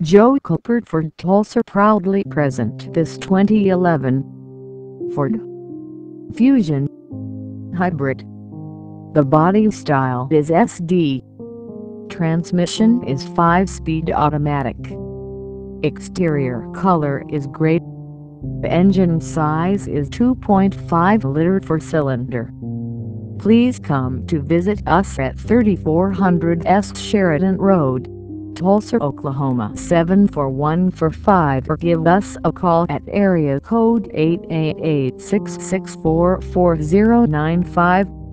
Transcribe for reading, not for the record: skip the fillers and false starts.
Joe Culpert Ford Tulsa proudly present this 2011 Ford Fusion Hybrid. The body style is SD. Transmission is 5-speed automatic. Exterior color is gray. Engine size is 2.5-liter 4-cylinder. Please come to visit us at 3400 S Sheridan Road, Tulsa, Oklahoma 74145, or give us a call at area code 888-664-4095.